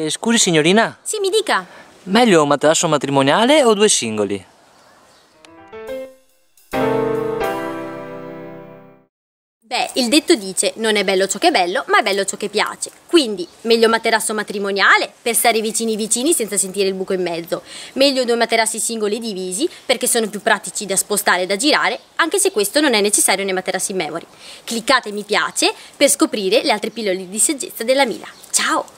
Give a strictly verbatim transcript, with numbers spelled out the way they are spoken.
Eh, scusi signorina? Sì, mi dica. Meglio un materasso matrimoniale o due singoli? Beh, il detto dice non è bello ciò che è bello, ma è bello ciò che piace. Quindi, meglio materasso matrimoniale per stare vicini vicini senza sentire il buco in mezzo. Meglio due materassi singoli divisi perché sono più pratici da spostare e da girare, anche se questo non è necessario nei materassi in memory. Cliccate mi piace per scoprire le altre pillole di saggezza della Mila. Ciao!